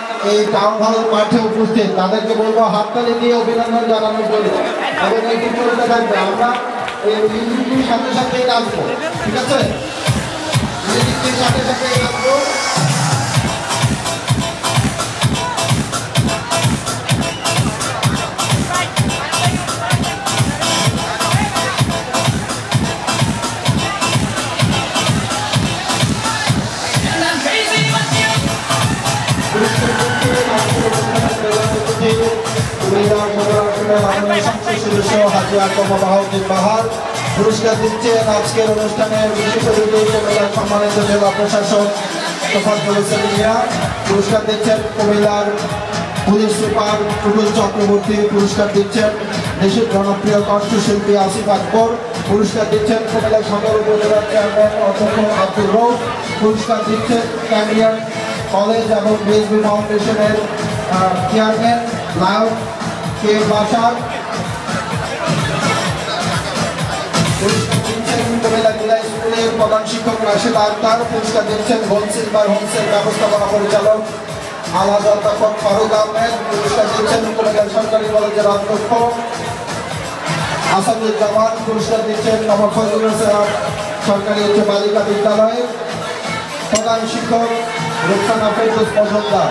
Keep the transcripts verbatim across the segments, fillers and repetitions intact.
এই town hall মাঠে উপস্থিত তাদেরকে বলবো হাততালি দিয়ে অভিনন্দন জানানোর জন্য এবং এটি চলতে থাকবে। আমরা এই মিউজিকের সাথে সাথে নাচবো, ঠিক আছে? মিউজিকের সাথে সাথে নাচবো। পুরস্কার দিচ্ছেন আজকের অনুষ্ঠানের বিশেষ অতিথি কুমিল্লার সম্মানিত জেলা প্রশাসক তোফাজ্জল হোসেন মিয়া। পুরস্কার দিচ্ছেন কুমিল্লার পুলিশ সুপার টুটুল চক্রবর্তী। পুরস্কার দিচ্ছেন দেশের জনপ্রিয় কণ্ঠশিল্পী আসিফ আকবর। পুরস্কার দিচ্ছেন কুমিল্লা সদর উপজেলার চেয়ারম্যান অধ্যক্ষ আব্দুর রউফ। পুরস্কার দিচ্ছেন ক্যারিয়ার কলেজ এবং বিএসবি ফাউন্ডেশনের চেয়ারম্যান নায়ক কে বাসার। পুরস্কার দিচ্ছেন কুমিল্লা জেলা স্কুলের প্রধান শিক্ষক রাশেদ আক্তার। পুরস্কার দিচ্ছেন হোলসেল হোমসেল ব্যবস্থাপনা পরিচালক আলাদা অধ্যাপক ফারুক আহমেদ। পুরস্কার দিচ্ছেন কুমিল্লা সরকারি কলেজের অধ্যক্ষ আসাদুজ্জামান। পুরস্কার দিচ্ছেন নবাব ফজলুল হোসেন সরকারি উচ্চ বালিকা বিদ্যালয়ের প্রধান শিক্ষক রুকসানা ফেরদৌস মজুমদার।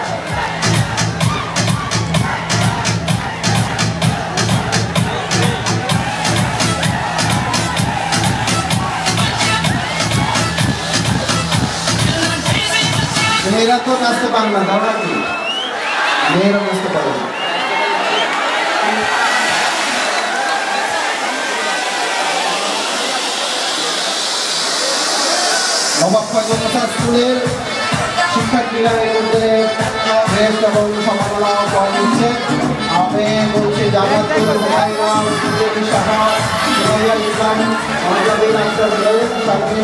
মেয়েরা তো নাচতে পারে না, ধারণা কি? মেয়েরা নাচতে পারে না। নবাব ফজল হোসেন স্কুলের শিক্ষার্থীরা এর মধ্যে ড্রেস এবং সম্মাননা পাওয়া দিচ্ছে। আমি বলছি জামাতুল হুমায়রা সাহা ইসলাম আজাদিন আক্তার সামনে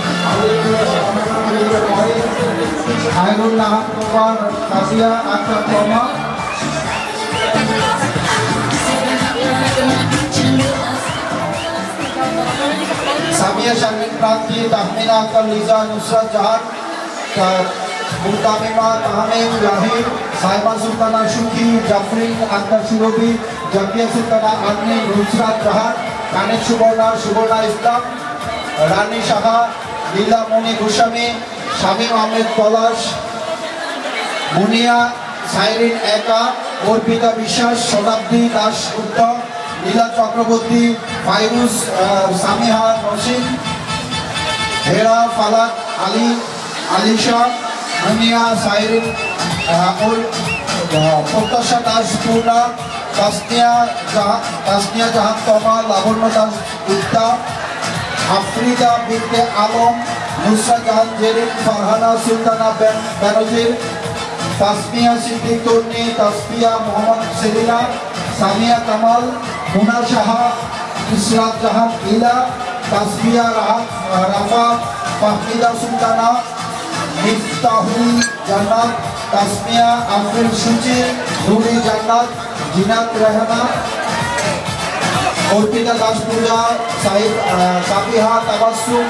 আইনুল্লাহ কুমার সাদিয়া আক্তার রহমান। সামিয়া শারমিন প্রান্তি তাহমিনা আক্তার লিজা নুসরাত জাহান মুতামিমা তাহমিম রাহিম সাইমা সুলতানা সুখী জাফরিন আক্তার সুরভি জাকিয়া সুলতানা আননি নুসরাত জাহান কানেক সুবর্ণা সুবর্ণা ইসলাম রানী সাহা লীলা মণি গোস্বামী শামীম আহমেদ পলাশ মুনিয়া সাইরিন একা অর্পিতা বিশ্বাস শতাব্দী দাস উত্তম লীলা চক্রবর্তী ফাইরুজ সামিহা নসিন হেরা ফালাক আলী আলিশা মুনিয়া সাইরিন প্রত্যাশা দাস পূর্ণা তাসনিয়া জাহান তাসনিয়া জাহান তমা লাবণ্য দাস গুপ্তা আফরিদা বিনতে আলম নুসরা জাহান জেরিন ফারহানা সুলতানা বেনজির তাসমিয়া সিদ্দিক তন্নি তাসফিয়া মোহাম্মদ সেলিনা সামিয়া কামাল মুনা সাহা ইসরাত জাহান ইলা তাসফিয়া রাহাত রাফা ফাহমিদা সুলতানা মিফতাহুল জান্নাত তাসমিয়া আফরিন সুচি নুরি জান্নাত জিনাত রেহানা অর্পিতা দাস পূজা সাহিদ সাবিহা তাবাসসুম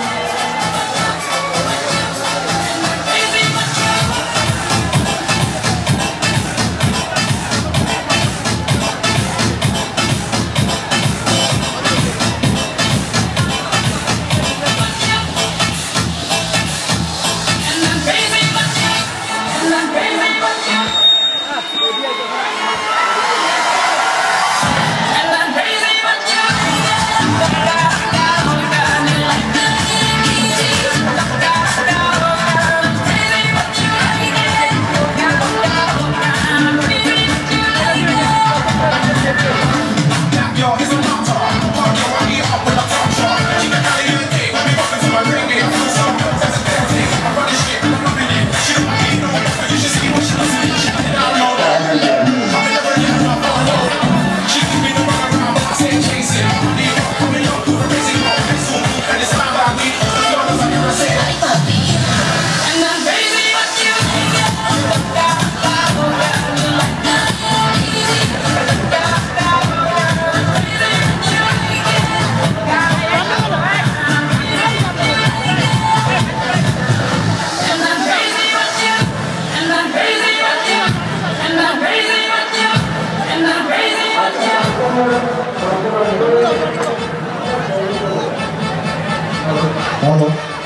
হ্যালো,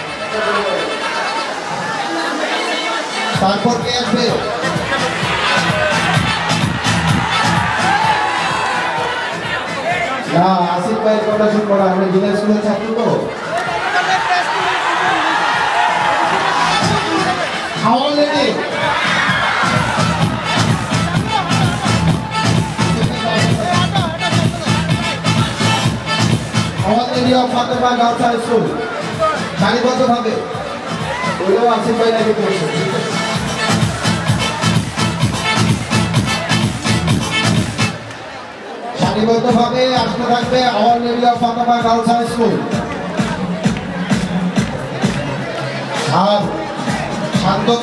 তারপর কে আসবে? না, আসিফ ভাইয়ের কথা শুনবো না, আমি জুনিয়র স্কুলের ছাত্র তো। Already already Fatema girls high school সারিবদ্ধভাবে ওইটাও আসিফ ভাই নাকি করছে। সারিবদ্ধভাবে আসতে থাকবে already Fatema girls high school. আর শান্ত